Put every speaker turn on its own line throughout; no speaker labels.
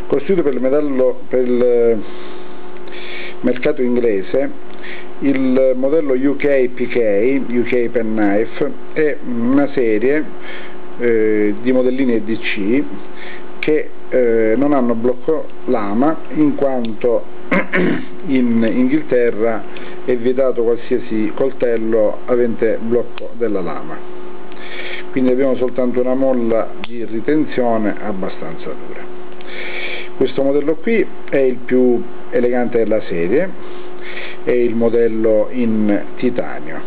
Costruito per il mercato inglese, il modello UK PK, UK Penknife, è una serie di modellini EDC che non hanno blocco lama, in quanto in Inghilterra è vietato qualsiasi coltello avente blocco della lama, quindi abbiamo soltanto una molla di ritenzione abbastanza dura. Questo modello qui è il più elegante della serie, è il modello in titanio.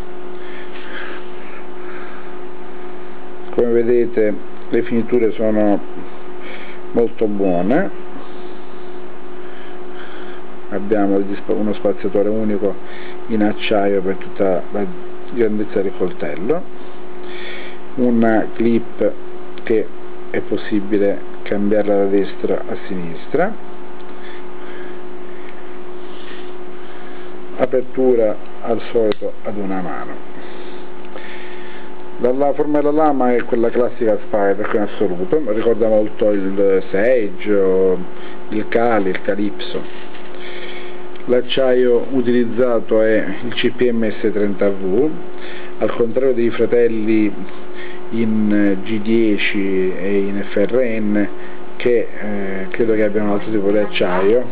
Come vedete le finiture sono molto buone, abbiamo uno spaziatore unico in acciaio per tutta la grandezza del coltello, una clip che è possibile cambiarla da destra a sinistra, apertura al solito ad una mano. La forma della lama è quella classica Spider in assoluto, ricorda molto il Sage, il Kali, il Calypso. L'acciaio utilizzato è il CPM S30V, al contrario dei fratelli in G10 e in FRN che credo che abbiano un altro tipo di acciaio.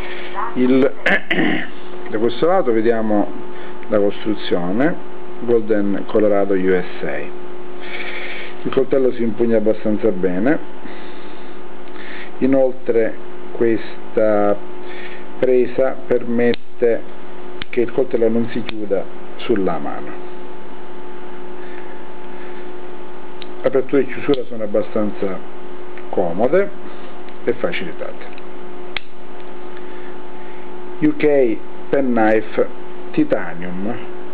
Da questo lato vediamo la costruzione Golden Colorado USA. Il coltello si impugna abbastanza bene, inoltre questa presa permette che il coltello non si chiuda sulla mano. Apertura e chiusura sono abbastanza comode e facilitate. UK Penknife Titanium.